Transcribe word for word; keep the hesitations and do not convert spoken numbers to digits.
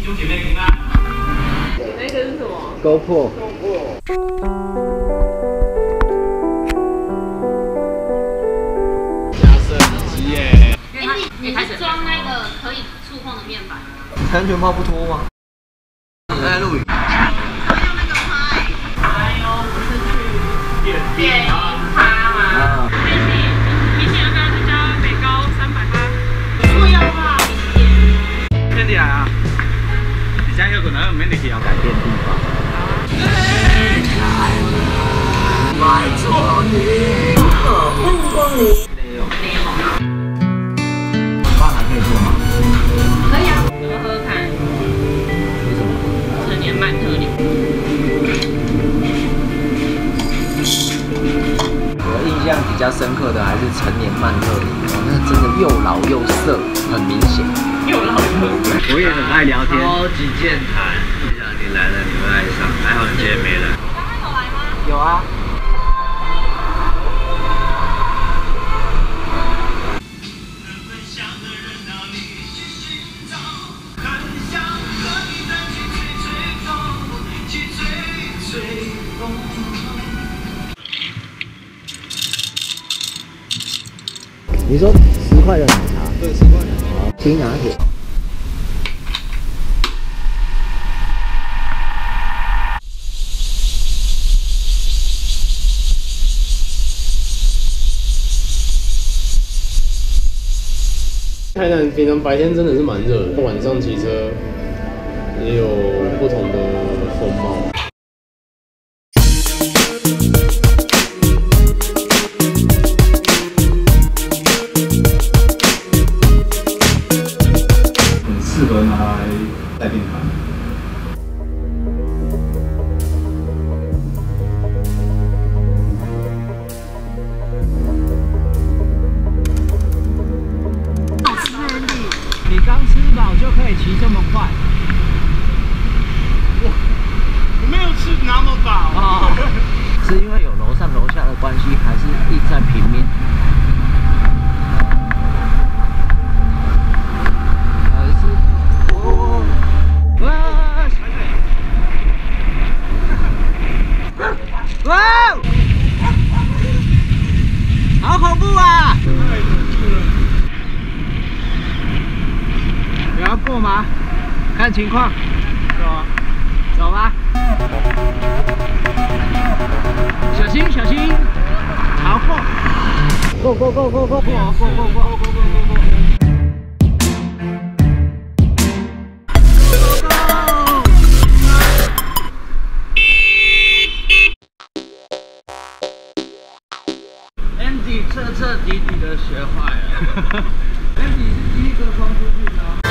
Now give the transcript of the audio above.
兄姐妹平安。 那个是什么 ？GoPro。 加升级耶！ 因为你你是装那个可以触碰的面板。 安全帽不脱吗？在录影。 我用那个拍。哎呦，不是去电电音趴吗？ 啊。 明显明显要不要再加北高三百八？ 不要吧，明显。 天地来啊！你现在有可能没得去啊， 改变地方。 买错你，问过你。 没有。爸还可以做吗？ 可以啊，喝喝看。 为什么？ 成年曼特林。 我印象比较深刻的还是成年曼特林，哦，那真的又老又涩，很明显。 又老又我也很爱聊天， 超级健谈。 没想到你来了，你会爱上。还好你今天没来。 他有来吗？ 有啊。你说十块的奶茶？ 对，十块。 好，青拿铁。 台南平常白天真的是蛮热的，晚上骑车也有不同的风貌。 很适合拿来带电盘。 你刚吃饱就可以骑这么快？ 我没有吃那么饱啊，是因为有楼上楼下的关系，还是一在平面？还是哦，哇！哇！好恐怖啊！有要过吗？看情况。走啊，走吧。小心，小心！好过。过过过过过过过过过过过过。Andy 彻彻底底的学坏了。Andy 是第一个冲出去的。